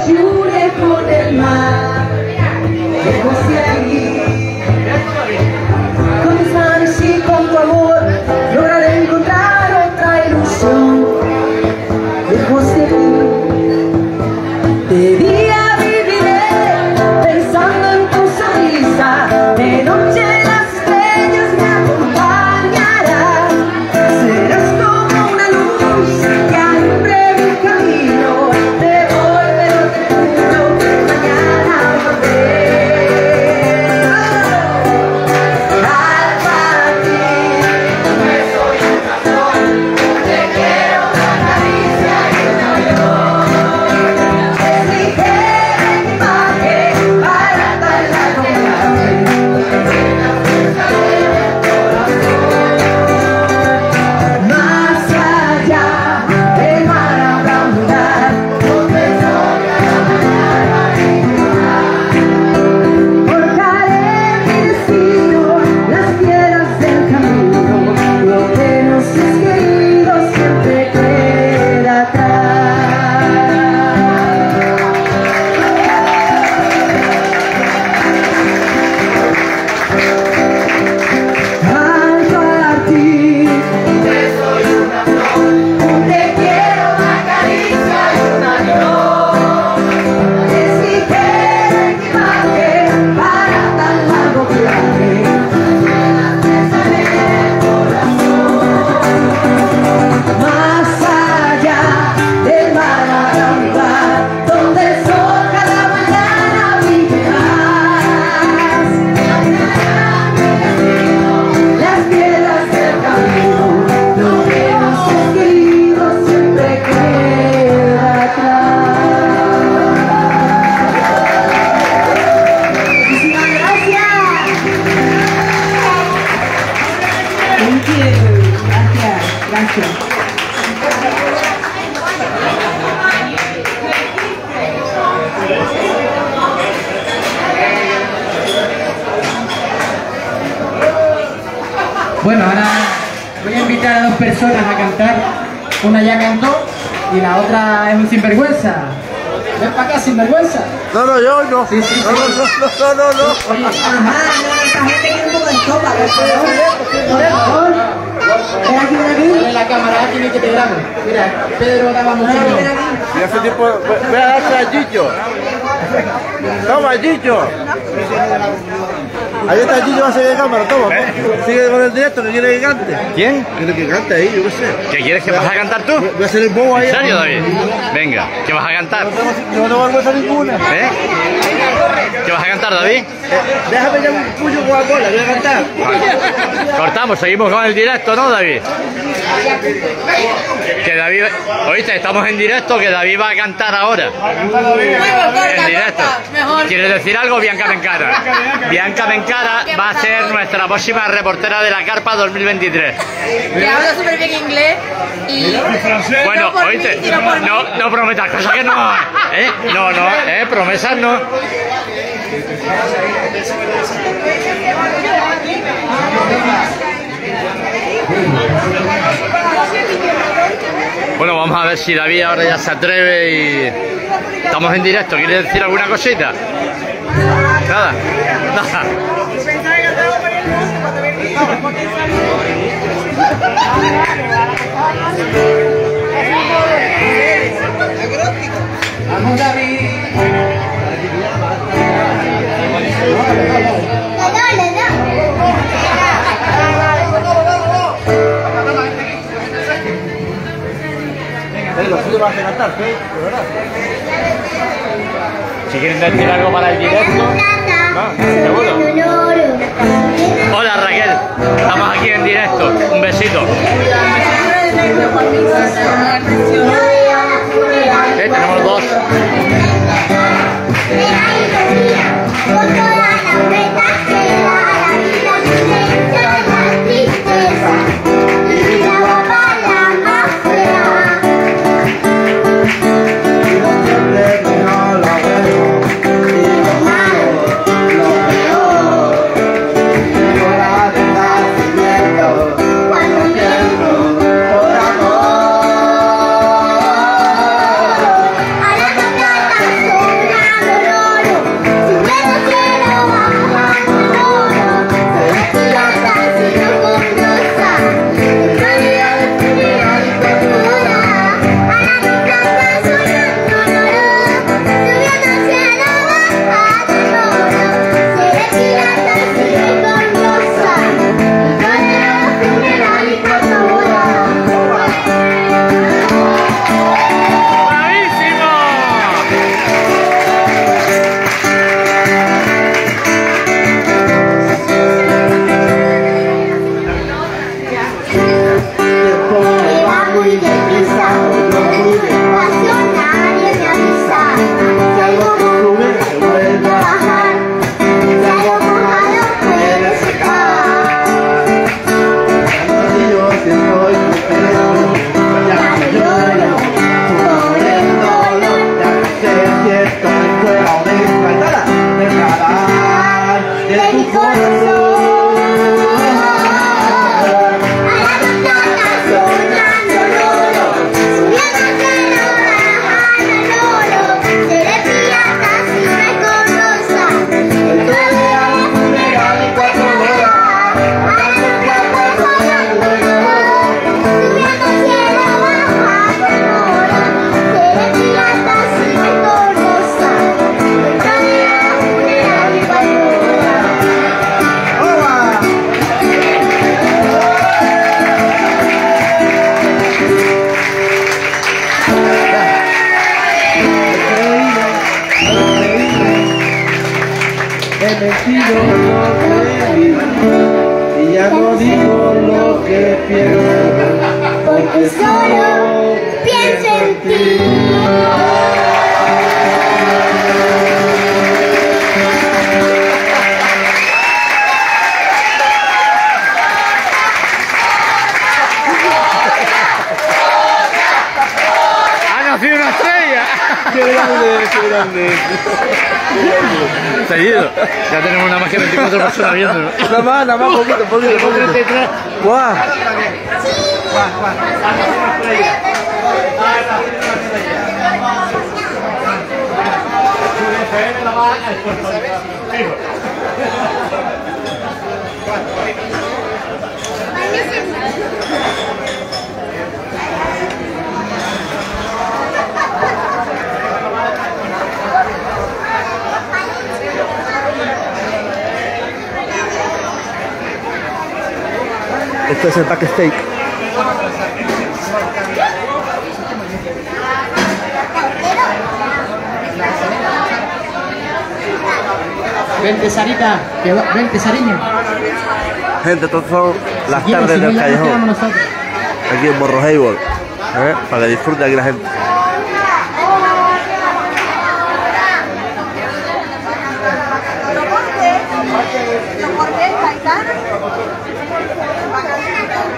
lejos del mar, lejos de aquí. Con mis manos y con tu amor lograré encontrar otra ilusión. Lejos de ti, de día viviré pensando en tu sonrisa, de noche las estrellas me acompañarán. Serás como una luz que alumbre mi camino. Te voy, pero te juro que mañana volveré. Al partir, me soy una flor, te quiero una caricia y un avión. Es ligera equipaje para tan largo viaje, la fuerza del corazón. Más allá del mar habrá un lugar donde sobra la mañana y forjaré mi destino, las piedras del camino, lo que nos es querido siempre queda atrás. Al partir, te soy una flor, te quiero una caricia y un adiós. Es ligero equipaje para tan largo viaje, la fuerza del corazón. Más allá del mar habrá un lugar donde el sol cada mañana brille más. Las piedras del camino, lo que nos es querido siempre queda atrás. Muchísimas gracias. Thank you. Gracias, gracias. Bueno, ahora voy a invitar a dos personas a cantar. Una ya cantó y la otra es un sinvergüenza. Ven para acá, sinvergüenza. No, no, yo no. Sí, sí, No, no, sí. no, no, no. Oye, Ajá, no, esta gente quiere un poco de sopa, por favor. Ven aquí, ven aquí. dale la cámara aquí y que te grabo. Mira, Pedro graba Ven mucho. aquí, ven aquí. Y hace tiempo. Ve a darse a Chicho. Toma, Chicho. Ahí está Chicho, va a seguir de cámara, toma. Sigue con el directo, que quiere que cante. ¿Quién? Quiere que cante ahí, yo qué sé. ¿Qué quieres que vas a cantar tú? Voy a hacer el bobo ahí. ¿En serio, David? Venga, ¿qué vas a cantar? No tengo vergüenza ninguna. ¿Eh? ¿Qué vas a cantar, David? Déjame ya un puño Coca-Cola, voy a cantar. Cortamos, seguimos con el directo, ¿no, David? Que David... Oíste, estamos en directo, que David va a cantar ahora. En directo. ¿Quieres decir algo, Bianca Bencara? Bianca Bencara va a ser nuestra próxima reportera de la Carpa 2023. Que habla súper bien inglés y... Bueno, no por mí, oíste, sino por mí. no prometas cosas que no... promesas no. Bueno, vamos a ver si David ahora ya se atreve y... Estamos en directo, ¿quieres decir alguna cosita? Nada, nada. Vamos, David. Lo suyo vas a cantar, ¿sí? De verdad. Si quieren decir algo para el directo... ¿No? ¿Seguro? Hola, Raquel. Estamos aquí en directo. Un besito. Tenemos dos. Cuando he mentido lo que vi y ya no digo lo que pienso, porque solo pienso en ti. ¡Ha nacido una estrella! ¡Qué grande, qué grande! Seguido. Ya tenemos nada más que 24 personas viendo. Nada más, poquito. 33. ¡Guau! Esto es el backstage. Vente, Sarita, vente, Sariño. Gente, estas son las Si tardes no, del ya nos callejón. quedamos nosotros. Aquí en Morro Hayward. Para que disfrute aquí la gente. ¿Por qué? ¿Por qué?